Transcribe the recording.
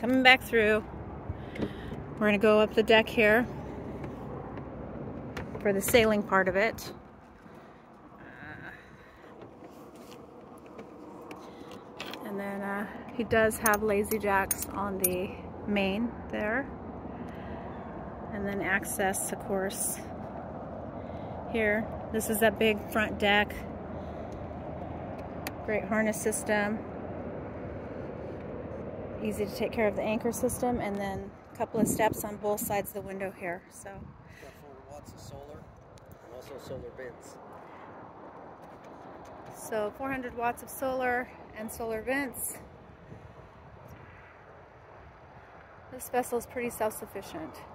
coming back through. We're going to go up the deck here for the sailing part of it. And then he does have lazy jacks on the main there. And then access, of course, here. This is that big front deck. Great harness system. Easy to take care of the anchor system, and then a couple of steps on both sides of the window here. So got 400 watts of solar and also solar vents. So 400 watts of solar and solar vents. This vessel is pretty self-sufficient.